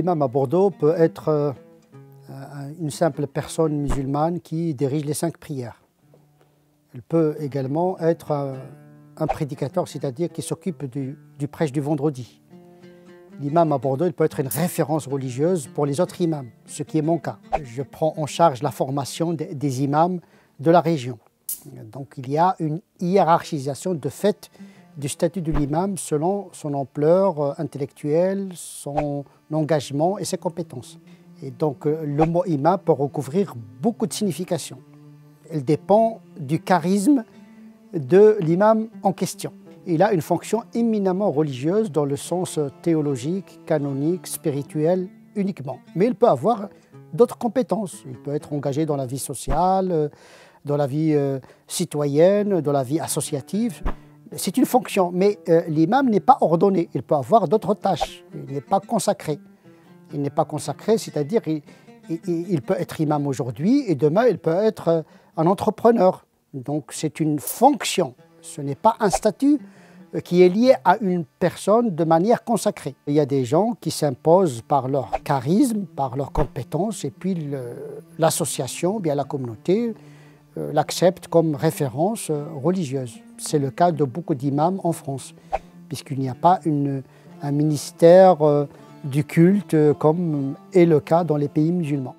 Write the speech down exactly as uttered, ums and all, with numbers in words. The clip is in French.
L'imam à Bordeaux peut être euh, une simple personne musulmane qui dirige les cinq prières. Elle peut également être un, un prédicateur, c'est-à-dire qui s'occupe du, du prêche du vendredi. L'imam à Bordeaux, il peut être une référence religieuse pour les autres imams, ce qui est mon cas. Je prends en charge la formation des, des imams de la région. Donc il y a une hiérarchisation de fait du statut de l'imam selon son ampleur intellectuelle, son engagement et ses compétences. Et donc le mot imam peut recouvrir beaucoup de significations. Il dépend du charisme de l'imam en question. Il a une fonction éminemment religieuse dans le sens théologique, canonique, spirituel uniquement. Mais il peut avoir d'autres compétences. Il peut être engagé dans la vie sociale, dans la vie citoyenne, dans la vie associative. C'est une fonction, mais euh, l'imam n'est pas ordonné. Il peut avoir d'autres tâches. Il n'est pas consacré. Il n'est pas consacré, c'est-à-dire il, il, il peut être imam aujourd'hui et demain il peut être un entrepreneur. Donc c'est une fonction. Ce n'est pas un statut qui est lié à une personne de manière consacrée. Il y a des gens qui s'imposent par leur charisme, par leurs compétences, et puis l'association, bien la communauté, euh, l'accepte comme référence euh, religieuse. C'est le cas de beaucoup d'imams en France, puisqu'il n'y a pas une, un ministère euh, du culte euh, comme est le cas dans les pays musulmans.